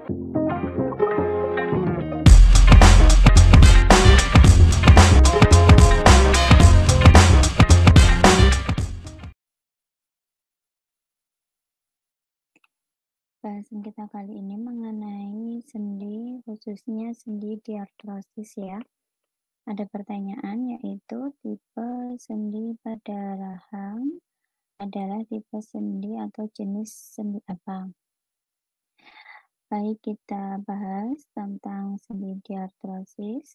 Bahasan kita kali ini mengenai sendi, khususnya sendi diartrosis ya. Ada pertanyaan yaitu tipe sendi pada rahang adalah tipe sendi atau jenis sendi apa? Baik, kita bahas tentang sendi diartrosis.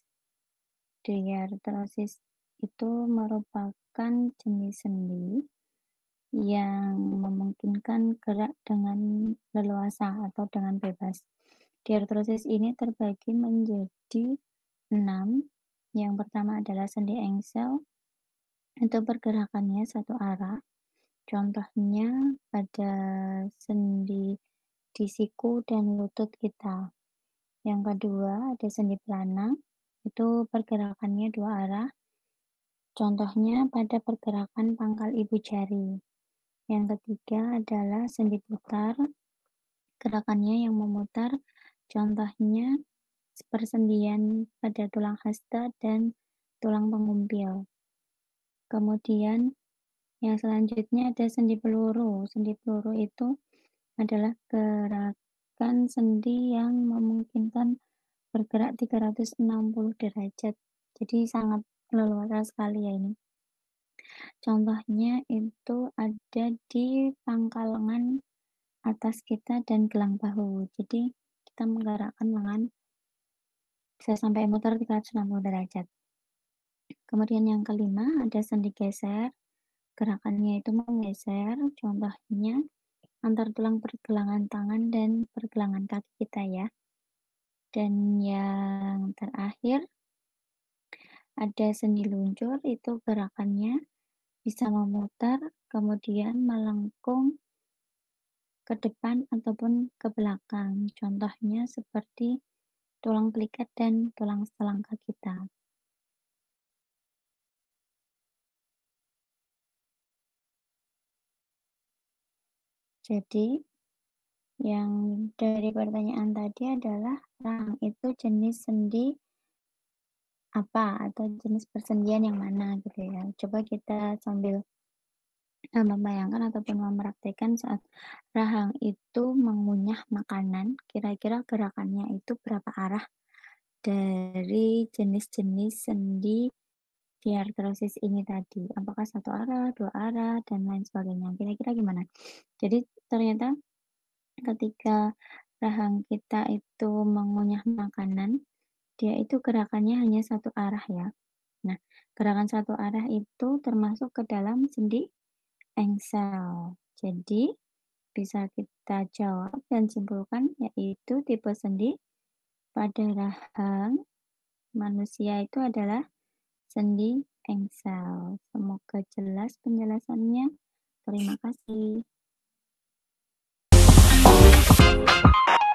Diartrosis itu merupakan jenis sendi yang memungkinkan gerak dengan leluasa atau dengan bebas. Diartrosis ini terbagi menjadi 6. Yang pertama adalah sendi engsel, itu pergerakannya satu arah. Contohnya pada sendi di siku dan lutut kita. Yang kedua ada sendi pelana, itu pergerakannya dua arah. Contohnya pada pergerakan pangkal ibu jari. Yang ketiga adalah sendi putar, gerakannya yang memutar, contohnya persendian pada tulang hasta dan tulang pengumpil. Kemudian yang selanjutnya ada sendi peluru. Sendi peluru itu adalah gerakan sendi yang memungkinkan bergerak 360 derajat. Jadi sangat leluasa sekali ya ini. Contohnya itu ada di pangkal lengan atas kita dan gelang bahu. Jadi kita menggerakkan lengan bisa sampai muter 360 derajat. Kemudian yang kelima ada sendi geser. Gerakannya itu menggeser, contohnya antar tulang pergelangan tangan dan pergelangan kaki kita ya. Dan yang terakhir ada sendi luncur, itu gerakannya bisa memutar, kemudian melengkung ke depan ataupun ke belakang. Contohnya seperti tulang pelikat dan tulang selangka kita. Jadi, yang dari pertanyaan tadi adalah rahang itu jenis sendi apa atau jenis persendian yang mana gitu ya. Coba kita sambil membayangkan ataupun mempraktekkan saat rahang itu mengunyah makanan, kira-kira gerakannya itu berapa arah dari jenis-jenis sendi diartrosis ini tadi. Apakah satu arah, dua arah, dan lain sebagainya. Kira-kira gimana? Jadi ternyata ketika rahang kita itu mengunyah makanan, dia itu gerakannya hanya satu arah ya. Nah, gerakan satu arah itu termasuk ke dalam sendi engsel. Jadi, bisa kita jawab dan simpulkan yaitu tipe sendi pada rahang manusia itu adalah sendi engsel. Semoga jelas penjelasannya. Terima kasih.